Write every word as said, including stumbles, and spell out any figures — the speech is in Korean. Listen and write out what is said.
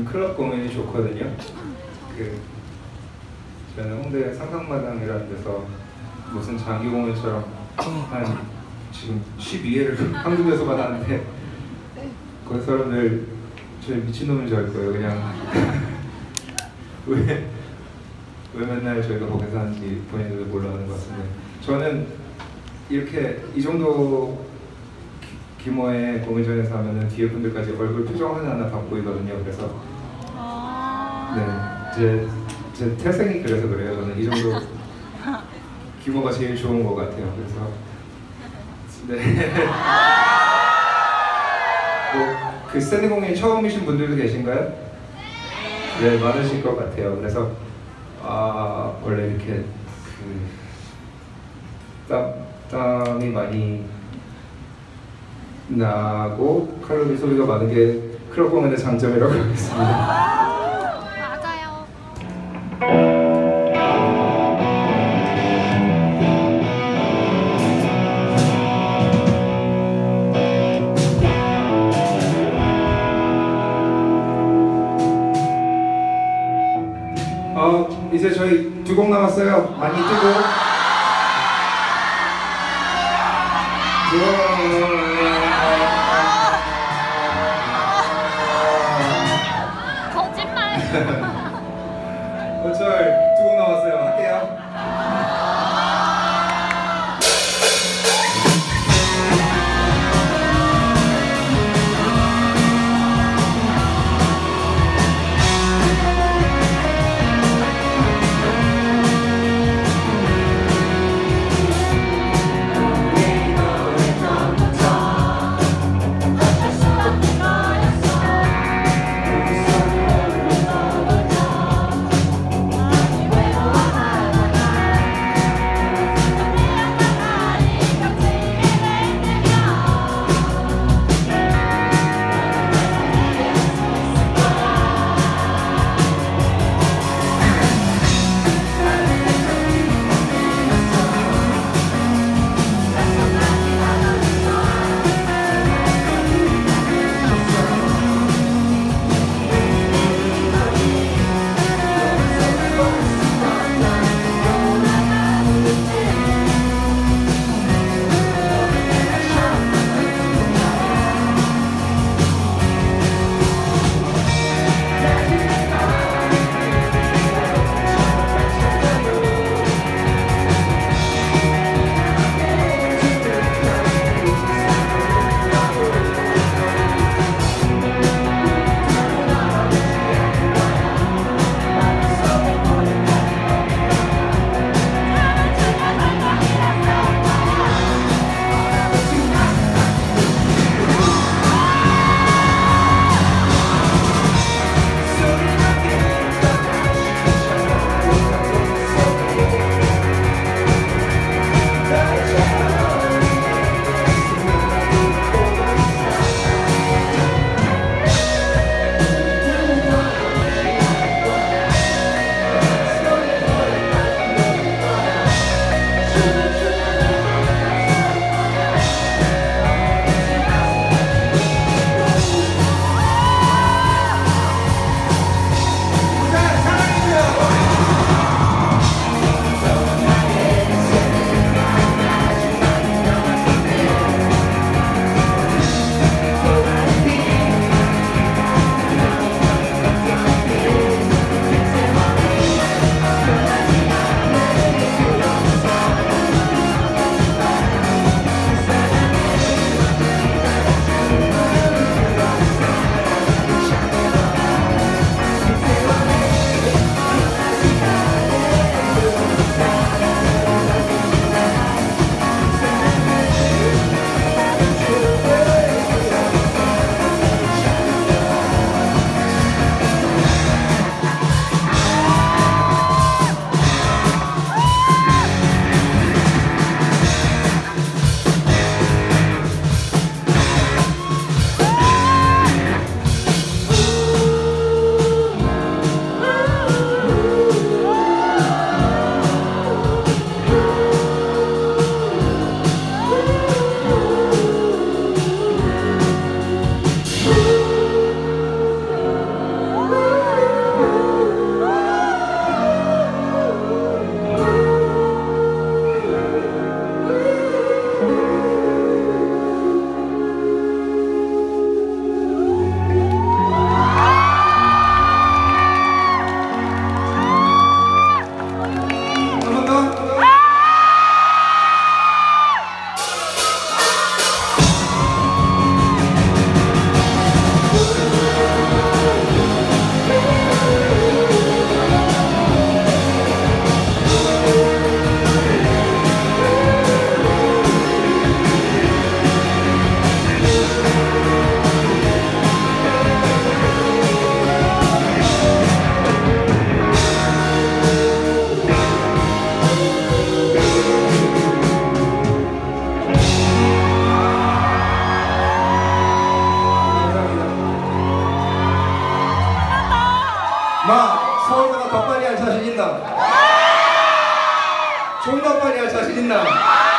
클럽 공연이 좋거든요. 그 저는 홍대 상상마당이라는 데서 무슨 장기 공연처럼 한 지금 십이 회를 한국에서 받았는데 거기 사람들 저 미친놈인 줄 알 거예요. 그냥 왜, 왜 맨날 저희가 거기서 하는지 본인들도 몰라하는 것 같은데 저는 이렇게 이 정도 기, 규모의 공연장에서 하면은 뒤에 분들까지 얼굴 표정 하나하나 다 보이거든요. 그래서 네, 제, 제 태생이 그래서 그래요. 저는 이 정도 규모가 제일 좋은 것 같아요. 그래서 네. 뭐, 그 스탠딩 공연 처음이신 분들도 계신가요? 네, 많으실 것 같아요. 그래서 아 원래 이렇게 그 땀, 땀이 많이 나고 칼로리 소비가 많은 게 클럽 공연의 장점이라고 하겠습니다. 맞아요. 어, 이제 저희 두 곡 남았어요. 많이 뜨고. 거짓말. 어쩔 두 곡 남았어요. 할게요. 마 서울보다 더 빨리 할 자신 있나? 존나 빨리 할 자신 있나?